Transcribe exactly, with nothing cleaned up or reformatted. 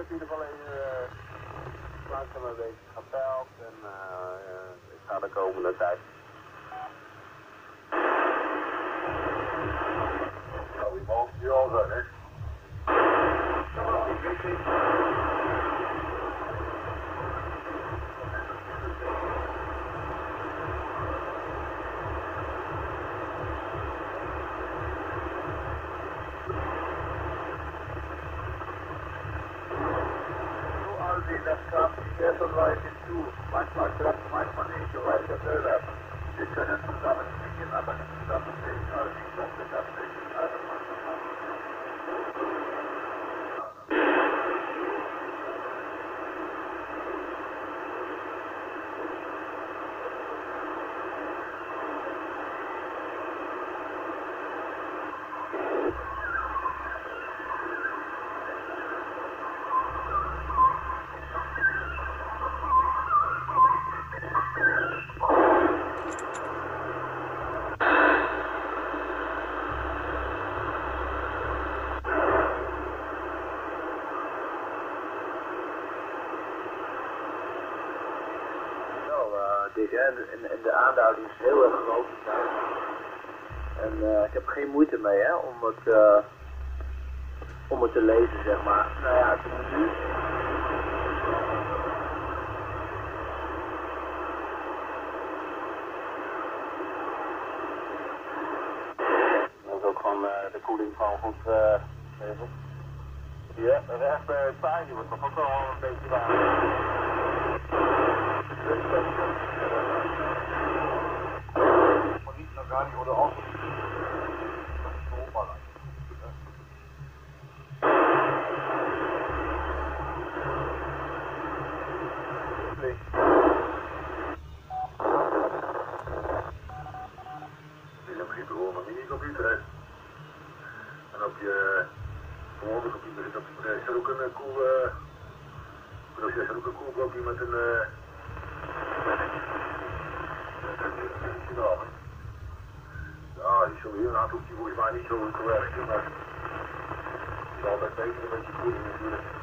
in ieder geval even langzaam een beetje gepeld en uh, ik ga de komende tijd. Nou, die man is al zo, hè? Das kam sehr so weit hinzu. Manchmal klappt, manchmal nicht, so weit der Bilder. Wir können zusammen fliegen, aber nicht zusammen fliegen. Also ich dachte, das nicht. Also dik, hè? En, en de aanduiding is heel erg groot. En uh, ik heb geen moeite mee, hè, om het, uh, om het te lezen, zeg maar. Nou ja, het is nu. Dat is ook gewoon uh, de koeling gewoon goed uh, even. Ja, recht bij het paardje wordt toch ook wel een beetje waar. Maar niet naar radio oder auch. Das ist so mal dit is een begrip gewoon van mini-computer, hè. En op je gewone computer zit, op, is er ook een cool, uh, is er ook een cool blokje met een uh, ja, die zullen hier naartoe, die volgens mij niet zo goed te werken, maar het is altijd beter een beetje koeling natuurlijk.